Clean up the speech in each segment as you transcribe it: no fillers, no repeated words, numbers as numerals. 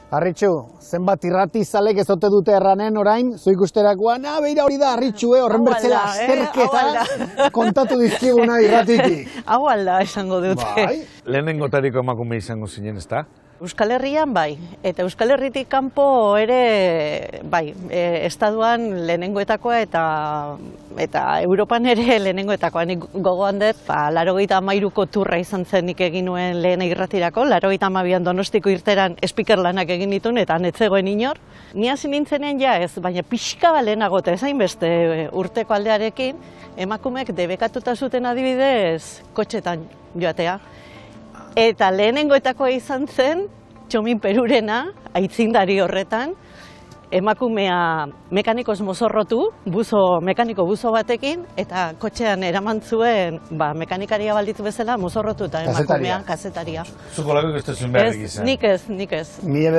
Arritxu, zenbat irratizalek ezote dute erranen orain, zu ikusterakoan, beira hori da, Arritxu, horren bertzela azterketa kontatu dizkiguna irratitik. Hau alda esango dute. Bai. Lehenengotariko emakume izango zinen, ezta? Euskal Herrian bai, eta Euskal Herritik kanpo ere bai, estaduan lehenengoetakoa eta Europan ere lehenengoetakoa. Nik gogoan dut, 93ko turra izan zen nik egin nuen lehen irratirako, 92an Donostiko irteran speaker lanak egin ditun eta netzegoen inor. Ni hasi nintzenean ja ez, baina pixka bat lehenago eta ezain beste urteko aldearekin, emakumeek debekatuta zuten adibidez kotxetan joatea. Eta lehenengoetakoa izan zen, Txomin Perurena, aitzindari horretan, emakumea mekanikoz mozorrotu, mekaniko buzo batekin, eta kotxean eraman zuen mekanikaria balditzu bezala mozorrotu eta emakumea kazetaria. Zuko lagok ez duzun beharrik izan? Nik ez.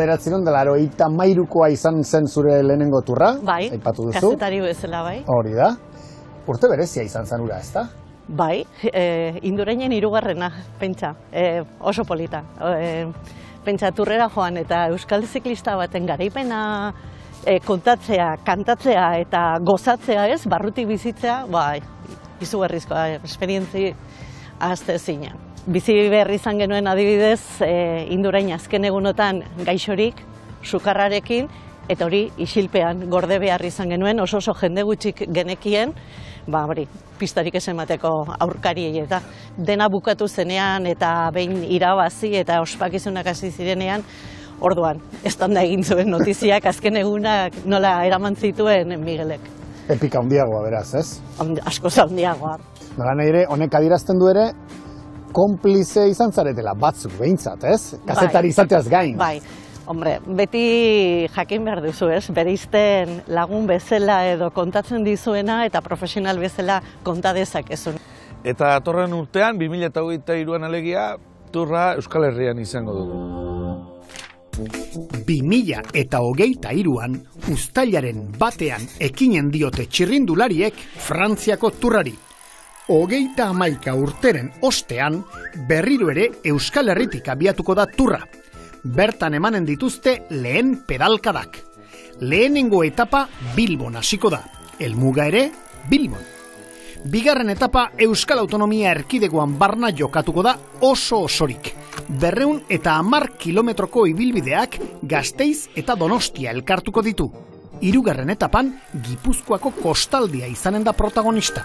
1993koa izan zen zure lehenengo turra, aipatu duzu. Kazetari bezala, bai. Hori da. Urte berezia izan zen ura, ezta? Bai, Indurainen 3. pentsa, oso polita. Pentsa turrera joan eta euskal ziklista baten garaipena kontatzea, kantatzea eta gozatzea ez, barrutik bizitzea, bai, izugarrizkoa, esperientzi ahaztezina. Bizi berri izan genuen adibidez, Indurain azken egunotan gaixorik, sukarrarekin, eta hori isilpean gorde behar izan genuen, oso jende gutxik genekien, pistarik ez emateko aurkariei eta dena bukatu zenean eta behin irabazi eta ospakizunak hasi zirenean, orduan, estanda egin zuen notiziak azken egunak nola eraman zituen Miguelek. Epika handiagoa beraz, ez? Askoz handiagoa. Nola ere, honek adierazten du ere, konplize izan zaretela, batzuk behintzat, ez? Kazetari izateaz gain. Bai. Hombre, beti jakin behar duzu, ez? Bereizten lagun bezala edo kontatzen dizuena eta profesional bezala konta dezakezun. Eta atorren urtean, 2023an alegia, turra Euskal Herrian izango dugu. 2023an, uztailaren batean ekinen diote txirrindulariek Frantziako turrari. 31 urteren ostean, berriro ere Euskal Herritik abiatuko da turra. Bertan emanen dituzte lehen pedalkadak. Lehenengo etapa Bilbon hasiko da, helmuga ere Bilbon. Bigarren etapa Euskal Autonomia Erkidegoan barna jokatuko da oso osorik. 210 kilometroko ibilbideak Gasteiz eta Donostia elkartuko ditu. Hirugarren etapan Gipuzkoako kostaldia izanen da protagonista.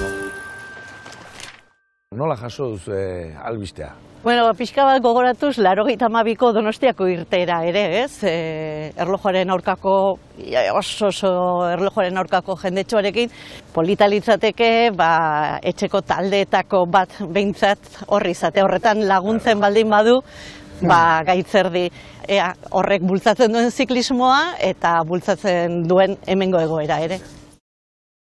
Nola jaso duzu albistea? Bueno, pixka bat gogoratuz, 92ko Donostiako irtera ere, ez? Erlojuaren aurkako, oso erlojuaren aurkako jendetxoarekin, polita litzateke, etxeko taldeetako bat behintzat horri izate. Horretan laguntzen baldin badu, gaitzerdi. Horrek bultzatzen duen ziklismoa eta bultzatzen duen hemengo egoera ere.